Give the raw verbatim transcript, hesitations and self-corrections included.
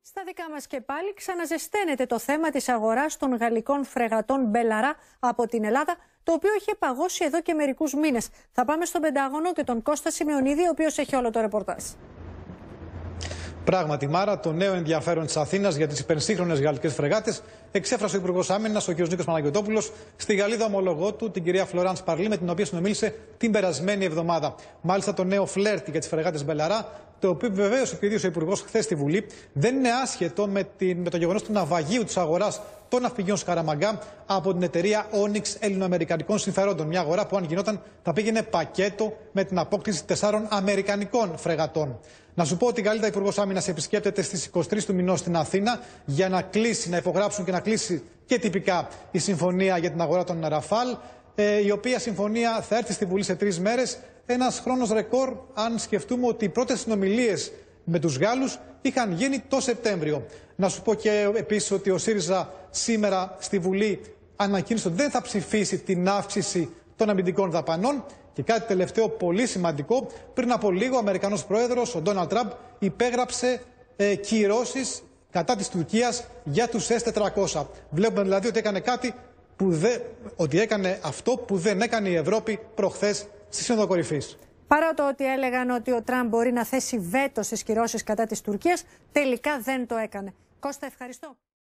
Στα δικά μας και πάλι ξαναζεσταίνεται το θέμα της αγοράς των γαλλικών φρεγατών Μπελαρά από την Ελλάδα, το οποίο είχε παγώσει εδώ και μερικούς μήνες. Θα πάμε στον Πεντάγωνο και τον Κώστα Σημεωνίδη, ο οποίος έχει όλο το ρεπορτάζ. Πράγματι, Μάρα, το νέο ενδιαφέρον της Αθήνας για τις υπερσύγχρονες γαλλικές φρεγάτες εξέφρασε ο Υπουργός Άμυνας, ο κ. Νίκος Παναγιωτόπουλος, στη Γαλλίδα ομολογό του, την κυρία Φλωράνς Παρλή, με την οποία συνομίλησε την περασμένη εβδομάδα. Μάλιστα, το νέο φλερτ για τις φρεγάτες Μπελαρά, το οποίο βεβαίως επιδίωσε ο Υπουργός χθες στη Βουλή, δεν είναι άσχετο με, την, με το γεγονός του ναυαγίου της αγοράς των ναυπηγείων Σκαραμαγκά από την εταιρεία Onyx Ελληνοαμερικανικών Συμφερόντων. Μια αγορά που, αν γινόταν, θα πήγαινε πακέτο με την απόκτηση τεσσάρων αμερικανικών φρεγατών. Να σου πω ότι η Γαλλίδα Υπουργός Άμυνας επισκέπτεται στις είκοσι τρεις του μηνός στην Αθήνα για να κλείσει, να υπογράψουν και να κλείσει και τυπικά η συμφωνία για την αγορά των Ραφάλ, ε, η οποία συμφωνία θα έρθει στη Βουλή σε τρεις μέρες. Ένας χρόνος ρεκόρ, αν σκεφτούμε ότι οι πρώτες συνομιλίες με τους Γάλλους είχαν γίνει το Σεπτέμβριο. Να σου πω και επίσης ότι ο ΣΥΡΙΖΑ σήμερα στη Βουλή ανακοίνωσε ότι δεν θα ψηφίσει την αύξηση των αμυντικών δαπανών. Και κάτι τελευταίο πολύ σημαντικό, πριν από λίγο ο Αμερικανός Πρόεδρος, ο Ντόναλντ Τραμπ, υπέγραψε ε, κυρώσεις κατά της Τουρκίας για τους ες τετρακόσια. Βλέπουμε δηλαδή ότι έκανε κάτι που δεν, ότι έκανε αυτό που δεν έκανε η Ευρώπη προχθές στη Σύνοδο Κορυφής. Παρά το ότι έλεγαν ότι ο Τραμπ μπορεί να θέσει βέτο στις κυρώσεις κατά της Τουρκίας, τελικά δεν το έκανε. Κώστα, ευχαριστώ.